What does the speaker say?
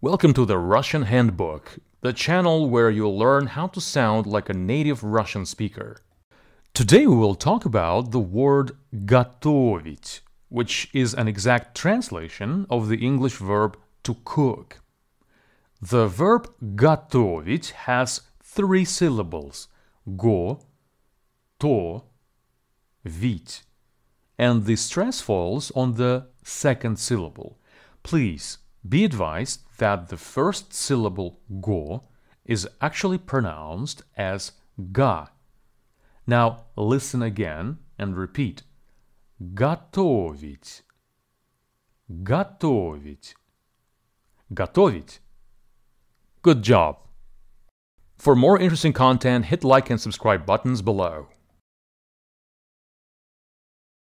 Welcome to the Russian Handbook, the channel where you'll learn how to sound like a native Russian speaker. Today we will talk about the word готовить, which is an exact translation of the English verb to cook. The verb готовить has three syllables: go, to, vить, and the stress falls on the second syllable. Please be advised that the first syllable go is actually pronounced as ga. Now listen again and repeat. Готовить. Готовить. Готовить. Good job. For more interesting content, hit like and subscribe buttons below.